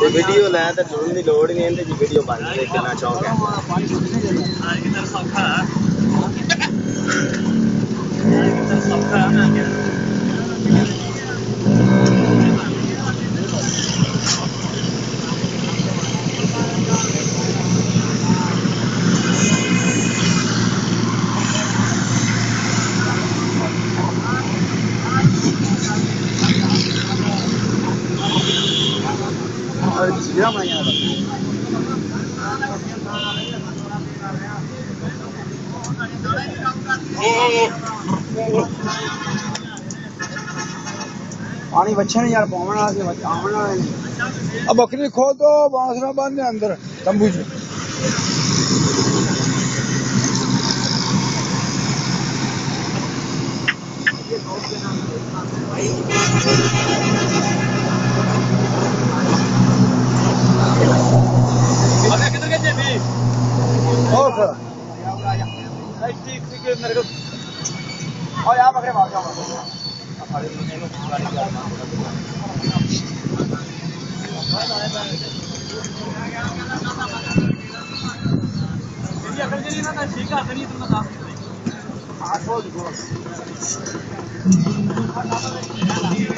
Video लाया तो ढूंढने की लोड़ नहीं है, वीडियो बन जाए कितना चौक है। जीरा बनाया पानी बच्चे ने यार पावना आमना अब बकरी खो तो बांसरा बांधने अंदर तंबू च किधर गए भी और सर ठीक मेरे को और यहाँ बकरे भाग जाओ ठीक है